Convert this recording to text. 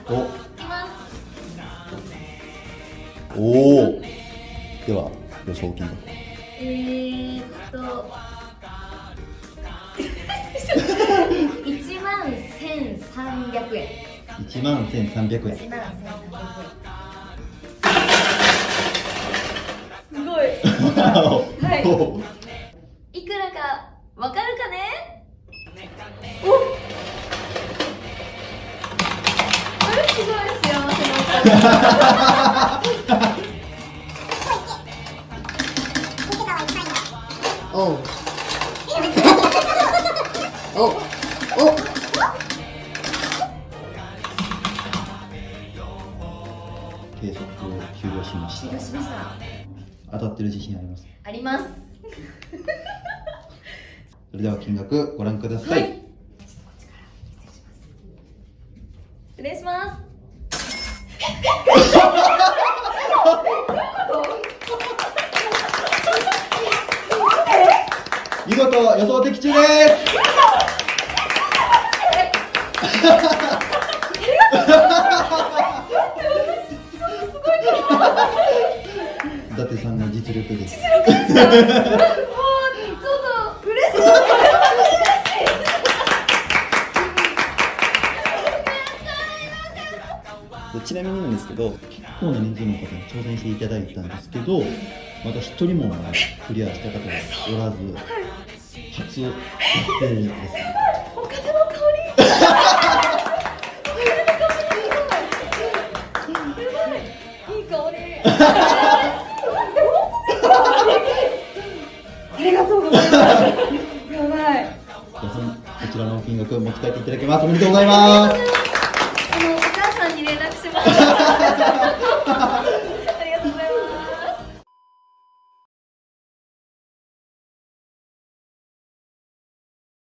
おお。では予想金額。 11300円。 11300円。 すごい。はい。いくらかわかるかね？お。これすごい幸せなおお。おお。 計測終了しました。当たってる自信あります？ あります。 それでは金額ご覧ください。はい、 失礼します。 見事予想的中です。伊達さんの実力です。ちなみになんですけど、結構な人数の方に挑戦していただいたんですけど、まだ一人もクリアした方がおらず、初達成です。 お風の香り。いい香り。ありがとうございます。やばい。 こちらの金額持ち帰っていただきます。おめでとうございます。